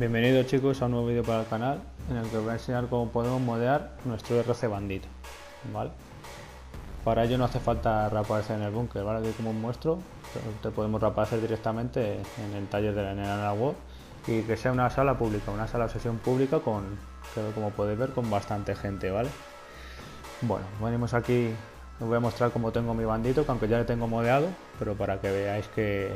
Bienvenidos chicos a un nuevo vídeo para el canal en el que os voy a enseñar cómo podemos modear nuestro RC bandito, ¿vale? Para ello no hace falta reaparecer en el búnker, ¿vale? Aquí como os muestro, te podemos reaparecer directamente en el taller de la Enena Web y que sea una sala pública, una sala de sesión pública como podéis ver, con bastante gente, ¿vale? Bueno, venimos aquí, os voy a mostrar cómo tengo mi bandito, que aunque ya le tengo modeado, pero para que veáis que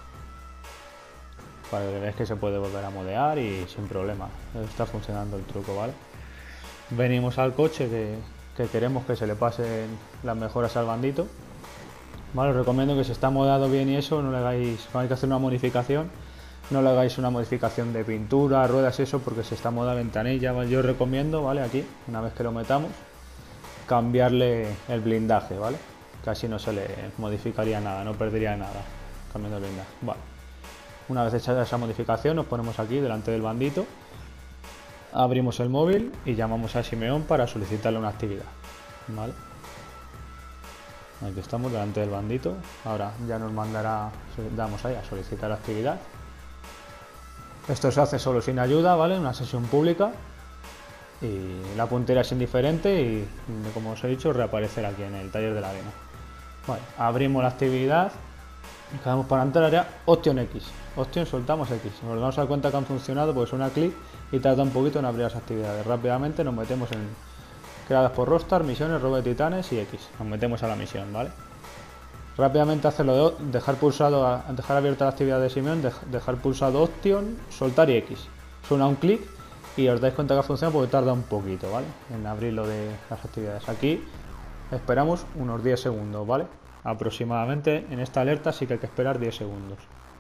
se puede volver a modear y sin problema, está funcionando el truco, ¿vale? Venimos al coche que queremos que se le pasen las mejoras al bandito, ¿vale? Os recomiendo que si está modeado bien y eso, no le hagáis, cuando hay que hacer una modificación, no le hagáis una modificación de pintura, ruedas y eso, porque si está moda ventanilla, ¿vale? Yo os recomiendo, ¿vale? Aquí, una vez que lo metamos, cambiarle el blindaje, ¿vale? Casi no se le modificaría nada, no perdería nada cambiando el blindaje, ¿vale? Una vez hecha esa modificación, nos ponemos aquí delante del bandito, abrimos el móvil y llamamos a Simeón para solicitarle una actividad, ¿vale? Aquí estamos delante del bandito. Ahora ya nos mandará, damos ahí a solicitar actividad. Esto se hace solo sin ayuda, ¿vale? Una sesión pública y la puntera es indiferente y, como os he dicho, reaparecer aquí en el taller de la arena. Vale, abrimos la actividad. Quedamos para entrar área Option X. Option, soltamos X. Nos damos a cuenta que han funcionado, pues suena clic y tarda un poquito en abrir las actividades. Rápidamente nos metemos en creadas por Rockstar, misiones, robo de titanes y X. Nos metemos a la misión, ¿vale? Rápidamente hacerlo de dejar pulsado, dejar abierta la actividad de Simeón, dejar pulsado Option, soltar y X. Suena un clic y os dais cuenta que ha funcionado porque tarda un poquito, ¿vale? En abrir lo de las actividades. Aquí esperamos unos 10 segundos, ¿vale? Aproximadamente en esta alerta sí que hay que esperar 10 segundos.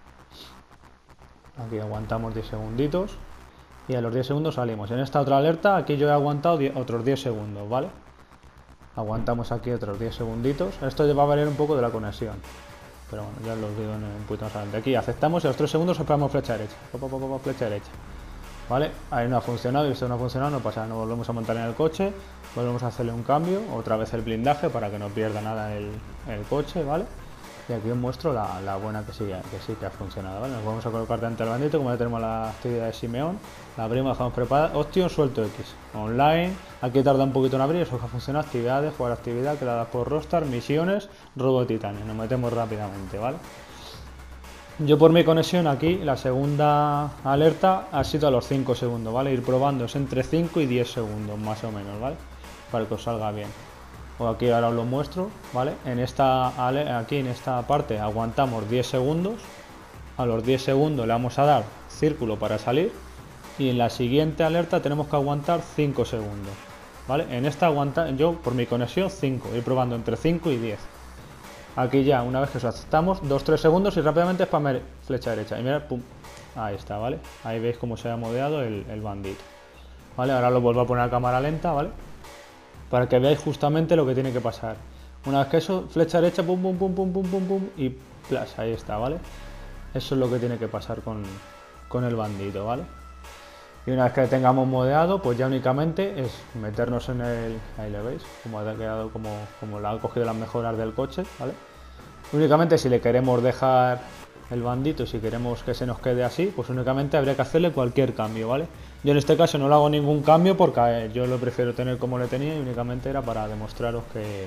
Aquí aguantamos 10 segunditos y a los 10 segundos salimos. En esta otra alerta aquí yo he aguantado otros 10 segundos, ¿vale? Aguantamos aquí otros 10 segunditos. Esto va a variar un poco de la conexión, pero bueno, ya lo digo en un poquito más adelante. Aquí aceptamos y a los 3 segundos esperamos flecha derecha. Flecha derecha. ¿Vale? Ahí no ha funcionado y esto no ha funcionado, no pasa nada, nos volvemos a montar en el coche, volvemos a hacerle un cambio, otra vez el blindaje para que no pierda nada el coche, ¿vale? Y aquí os muestro la buena que sí que ha funcionado, ¿vale? Nos vamos a colocar delante del bandito, como ya tenemos la actividad de Simeón, la abrimos, dejamos preparada, Option, suelto X, online, aquí tarda un poquito en abrir, eso que ha funcionado, actividades, jugar actividad, creadas por Rockstar, misiones, robo de titanes, nos metemos rápidamente, ¿vale? Yo por mi conexión aquí, la segunda alerta ha sido a los 5 segundos, ¿vale? Ir probando es entre 5 y 10 segundos, más o menos, ¿vale? Para que os salga bien. O aquí ahora os lo muestro, ¿vale? Aquí en esta parte aguantamos 10 segundos. A los 10 segundos le vamos a dar círculo para salir. Y en la siguiente alerta tenemos que aguantar 5 segundos, ¿vale? En esta yo por mi conexión 5, ir probando entre 5 y 10. Aquí ya, una vez que eso aceptamos, 2-3 segundos y rápidamente spamar flecha derecha. Y mirad, pum, ahí está, ¿vale? Ahí veis cómo se ha modeado el bandito. ¿Vale? Ahora lo vuelvo a poner a cámara lenta, ¿vale? Para que veáis justamente lo que tiene que pasar. Una vez que eso, flecha derecha, pum, pum, pum, pum, pum, pum, pum, y plas, ahí está, ¿vale? Eso es lo que tiene que pasar con el bandito, ¿vale? Y una vez que tengamos modeado, pues ya únicamente es meternos en el... Ahí le veis, como ha quedado, como la ha cogido las mejoras del coche, ¿vale? Únicamente si le queremos dejar el bandito, si queremos que se nos quede así, pues únicamente habría que hacerle cualquier cambio, ¿vale? Yo en este caso no le hago ningún cambio porque yo lo prefiero tener como le tenía y únicamente era para demostraros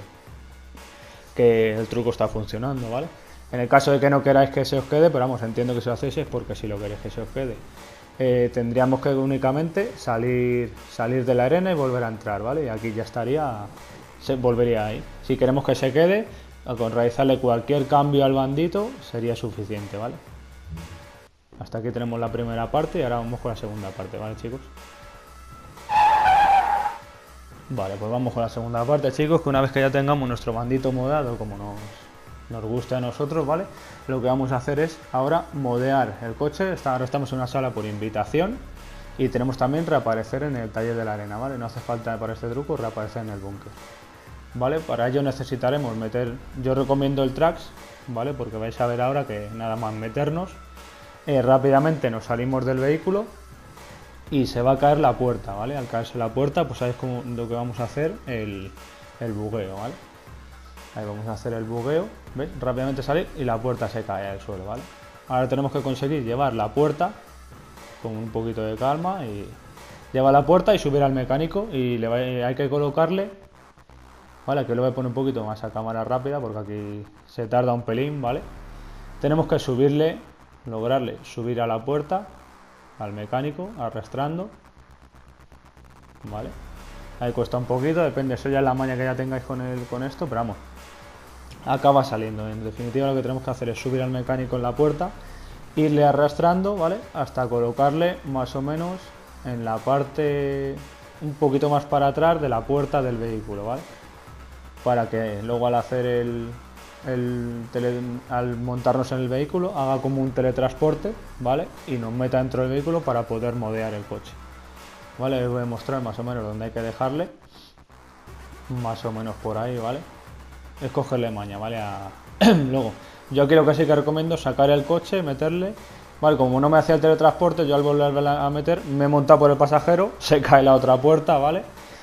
que el truco está funcionando, ¿vale? En el caso de que no queráis que se os quede, pero vamos, entiendo que si lo hacéis es porque si lo queréis que se os quede. Tendríamos que únicamente salir de la arena y volver a entrar, ¿vale? Y aquí ya estaría, volvería ahí. Si queremos que se quede, con realizarle cualquier cambio al bandito sería suficiente, ¿vale? Hasta aquí tenemos la primera parte y ahora vamos con la segunda parte, ¿vale, chicos? Vale, pues vamos con la segunda parte, chicos, que una vez que ya tengamos nuestro bandito modado como nos gusta a nosotros, ¿vale? Lo que vamos a hacer es ahora modear el coche. Ahora estamos en una sala por invitación y tenemos también reaparecer en el taller de la arena, ¿vale? No hace falta para este truco reaparecer en el búnker, ¿vale? Para ello necesitaremos yo recomiendo el Trax, ¿vale? Porque vais a ver ahora que nada más meternos, rápidamente nos salimos del vehículo y se va a caer la puerta, ¿vale? Al caerse la puerta, pues sabéis lo que vamos a hacer, el bugueo, ¿vale? Ahí vamos a hacer el bugueo, ¿veis? Rápidamente salir y la puerta se cae al suelo, ¿vale? Ahora tenemos que conseguir llevar la puerta con un poquito de calma y lleva a la puerta y subir al mecánico y hay que colocarle, vale, aquí lo voy a poner un poquito más a cámara rápida porque aquí se tarda un pelín, vale. Tenemos que subirle, lograrle subir a la puerta, al mecánico, arrastrando, vale. Ahí cuesta un poquito, depende, eso ya es la maña que ya tengáis con esto, pero vamos, acaba saliendo. En definitiva lo que tenemos que hacer es subir al mecánico en la puerta, irle arrastrando, ¿vale? Hasta colocarle más o menos en la parte un poquito más para atrás de la puerta del vehículo, ¿vale? Para que luego al hacer al montarnos en el vehículo haga como un teletransporte, ¿vale? Y nos meta dentro del vehículo para poder modear el coche. Vale, os voy a mostrar más o menos dónde hay que dejarle, más o menos por ahí, ¿vale? Es cogerle maña, ¿vale? Luego, yo aquí lo que sí que recomiendo sacar el coche, meterle, vale, como no me hacía el teletransporte, yo al volver a meter, me he montado por el pasajero, se cae la otra puerta, ¿vale?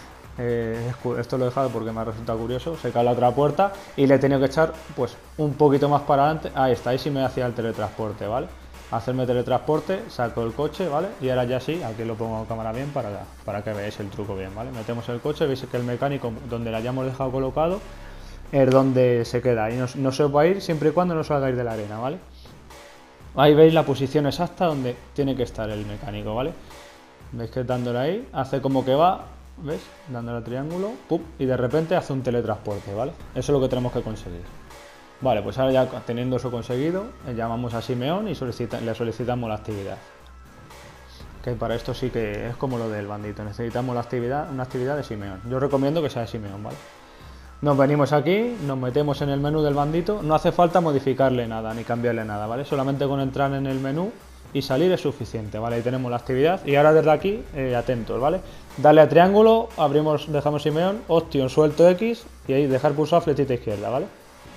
Esto lo he dejado porque me ha resultado curioso, se cae la otra puerta y le he tenido que echar pues un poquito más para adelante, ahí está, ahí sí me hacía el teletransporte, ¿vale? Hacerme teletransporte, saco el coche, ¿vale? Y ahora ya sí, aquí lo pongo en cámara bien para que veáis el truco bien, ¿vale? Metemos el coche, veis que el mecánico donde lo hayamos dejado colocado es donde se queda y no se va a ir siempre y cuando no salgáis de la arena, ¿vale? Ahí veis la posición exacta donde tiene que estar el mecánico, ¿vale? Veis que dándole ahí, hace como que va, ¿ves? Dándole al triángulo, ¡pum! Y de repente hace un teletransporte, ¿vale? Eso es lo que tenemos que conseguir. Vale, pues ahora ya teniendo eso conseguido, llamamos a Simeón y le solicitamos la actividad. Que para esto sí que es como lo del bandito, necesitamos una actividad de Simeón. Yo recomiendo que sea de Simeón, ¿vale? Nos venimos aquí, nos metemos en el menú del bandito, no hace falta modificarle nada ni cambiarle nada, ¿vale? Solamente con entrar en el menú y salir es suficiente, ¿vale? Ahí tenemos la actividad y ahora desde aquí, atentos, ¿vale? Darle a triángulo, dejamos Simeón, Option, suelto X y ahí dejar pulsado flechita izquierda, ¿vale?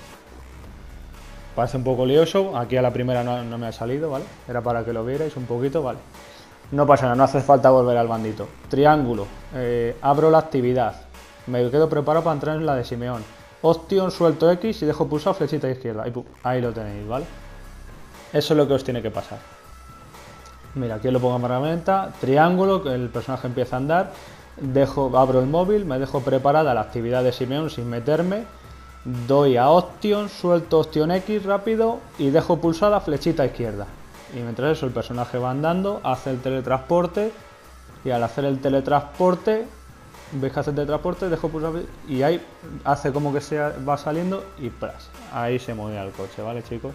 Parece un poco lioso, aquí a la primera no me ha salido, ¿vale? Era para que lo vierais un poquito, ¿vale? No pasa nada, no hace falta volver al bandito. Triángulo, abro la actividad, me quedo preparado para entrar en la de Simeón. Option, suelto X y dejo pulsado flechita izquierda. Ahí lo tenéis, ¿vale? Eso es lo que os tiene que pasar. Mira, aquí lo pongo en herramienta, triángulo, que el personaje empieza a andar, abro el móvil, me dejo preparada la actividad de Simeón sin meterme, doy a Option, suelto Option X rápido y dejo pulsada flechita izquierda. Y mientras eso el personaje va andando, hace el teletransporte y al hacer el teletransporte, veis que hace el teletransporte, dejo pulsado y ahí hace como que va saliendo y ¡pras! Ahí se mueve el coche, ¿vale, chicos?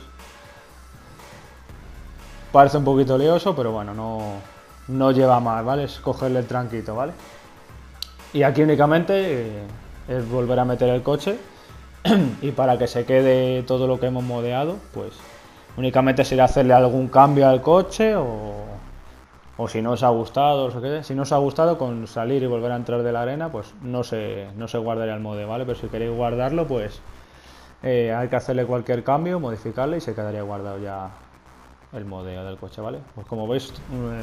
Parece un poquito lioso, pero bueno, no lleva más, ¿vale? Es cogerle el tranquito, ¿vale? Y aquí únicamente es volver a meter el coche y para que se quede todo lo que hemos modeado, pues únicamente será hacerle algún cambio al coche o si no os ha gustado, si no os ha gustado con salir y volver a entrar de la arena, pues no se guardaría el modelo, ¿vale? Pero si queréis guardarlo, pues hay que hacerle cualquier cambio, modificarle y se quedaría guardado ya el modelo del coche, ¿vale? Pues como veis,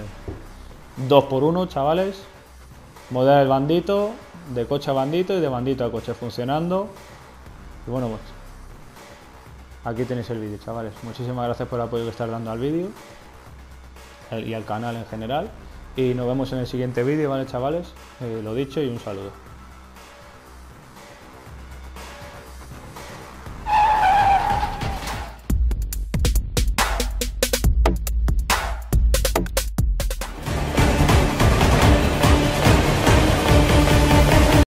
2x1, chavales. Modelar el bandito, de coche a bandito y de bandito a coche funcionando. Y bueno, pues aquí tenéis el vídeo, chavales. Muchísimas gracias por el apoyo que estáis dando al vídeo y al canal en general. Y nos vemos en el siguiente vídeo, ¿vale, chavales? Lo dicho y un saludo.